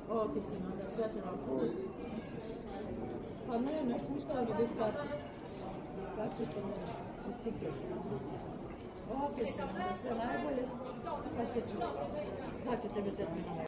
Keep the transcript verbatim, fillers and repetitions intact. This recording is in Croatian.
Ovo ti si onda sretila put. Pa ne, ne, ništa ovdje bez kartice. Bez kartice, bez tiketa. Ovo ti si onda sve najbolje, pa se čuje. Sad će tebe tebi